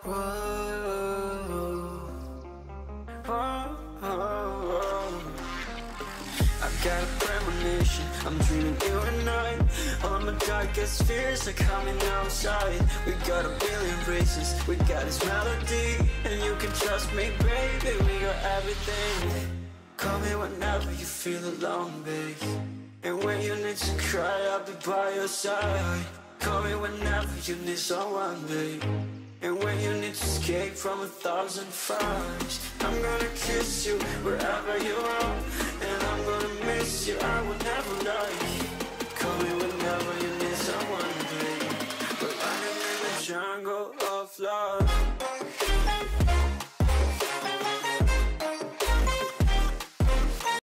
Whoa, whoa, whoa. I got a premonition, I'm dreaming you and I. All my darkest fears are coming outside. We got a billion races, we got this melody, and you can trust me, baby, we got everything. Call me whenever you feel alone, babe, and when you need to cry, I'll be by your side. Call me whenever you need someone, babe, and when you need to escape from 1,000 fires. I'm gonna kiss you wherever you are, and I'm gonna miss you, I will never lie.